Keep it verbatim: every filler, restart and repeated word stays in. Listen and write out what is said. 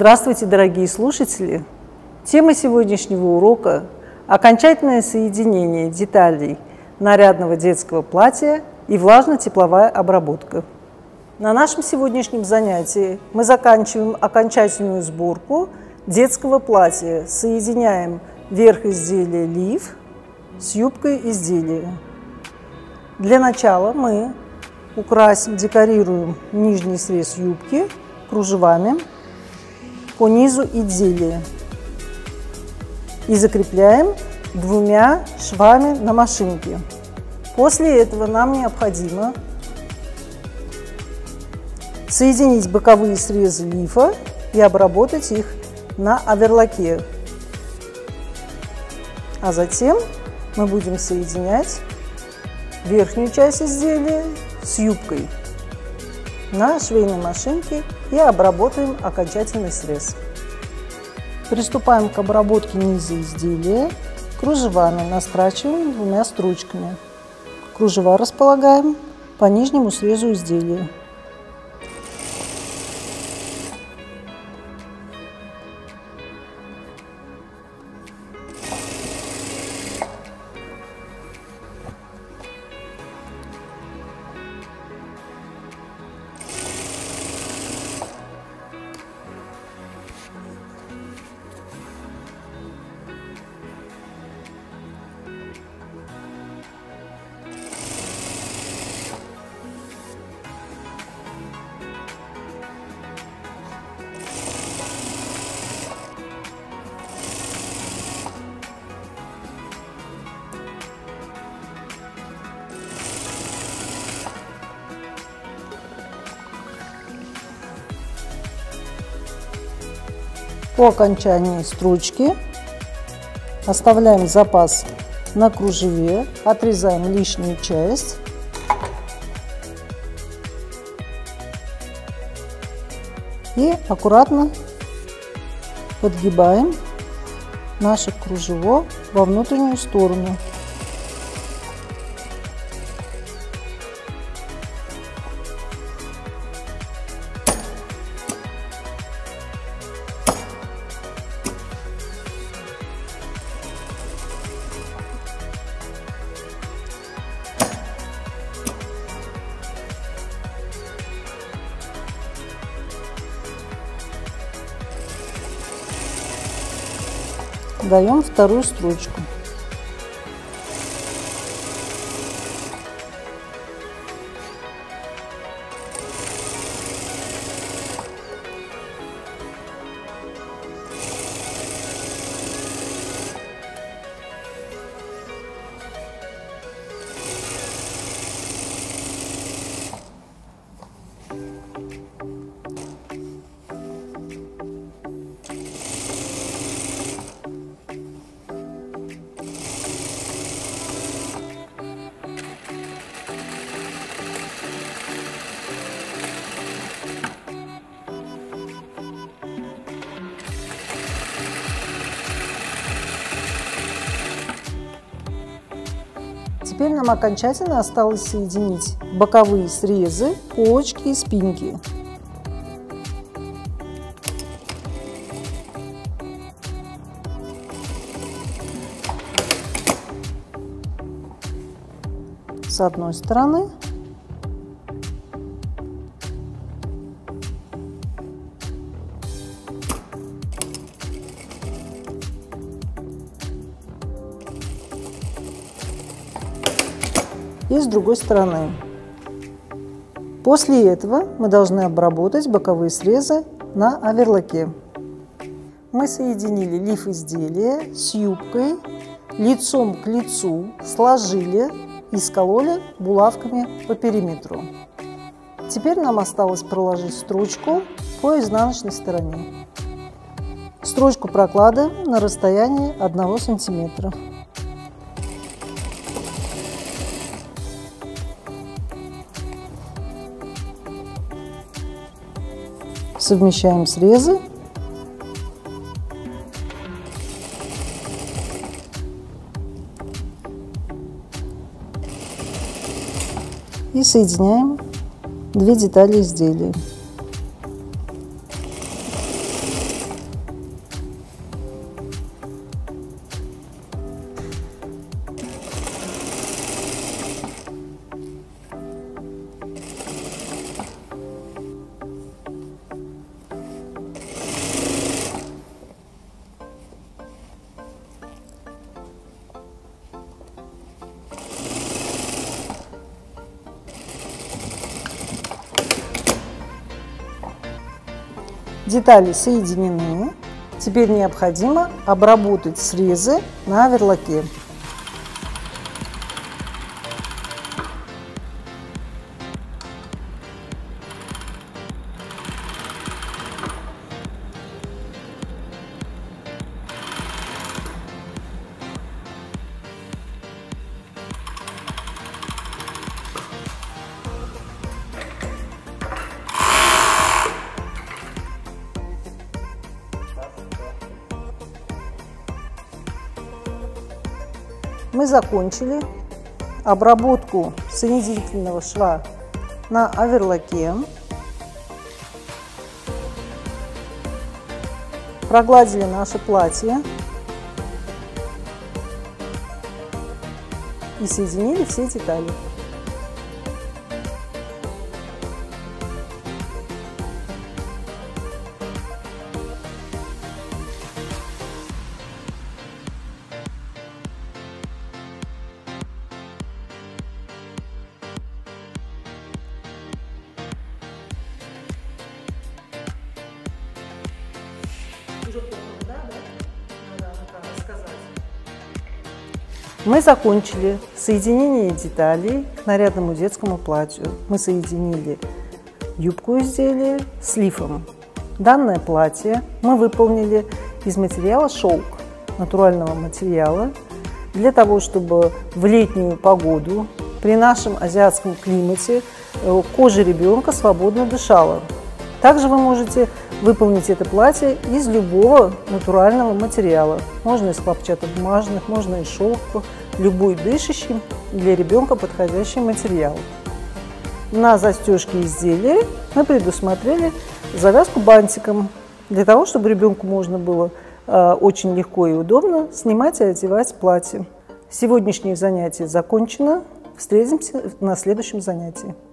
Здравствуйте, дорогие слушатели! Тема сегодняшнего урока – окончательное соединение деталей нарядного детского платья и влажно-тепловая обработка. На нашем сегодняшнем занятии мы заканчиваем окончательную сборку детского платья, соединяем верх изделия лиф с юбкой изделия. Для начала мы украсим, декорируем нижний срез юбки кружевами по низу изделия и закрепляем двумя швами на машинке. После этого нам необходимо соединить боковые срезы лифа и обработать их на оверлоке. А затем мы будем соединять верхнюю часть изделия с юбкой на швейной машинке и обработаем окончательный срез. Приступаем к обработке низа изделия. Кружевами настрачиваем двумя строчками. Кружева располагаем по нижнему срезу изделия. По окончании строчки оставляем запас на кружеве, отрезаем лишнюю часть и аккуратно подгибаем наше кружево во внутреннюю сторону. Даем вторую строчку. Теперь нам окончательно осталось соединить боковые срезы, полочки и спинки. С одной стороны и с другой стороны. После этого мы должны обработать боковые срезы на оверлоке. Мы соединили лиф изделия с юбкой лицом к лицу, сложили и скололи булавками по периметру. Теперь нам осталось проложить строчку по изнаночной стороне. Строчку прокладываем на расстоянии одного сантиметра. Совмещаем срезы и соединяем две детали изделия. Детали соединены. Теперь необходимо обработать срезы на оверлоке. Мы закончили обработку соединительного шва на оверлоке. Прогладили наше платье и соединили все детали. Мы закончили соединение деталей к нарядному детскому платью. Мы соединили юбку изделия с лифом. Данное платье мы выполнили из материала шелк, натурального материала, для того, чтобы в летнюю погоду при нашем азиатском климате кожа ребенка свободно дышала. Также вы можете выполнить это платье из любого натурального материала. Можно из хлопчатобумажных, можно из шелка, любой дышащий для ребенка подходящий материал. На застежке изделия мы предусмотрели завязку бантиком, для того, чтобы ребенку можно было э, очень легко и удобно снимать и одевать платье. Сегодняшнее занятие закончено. Встретимся на следующем занятии.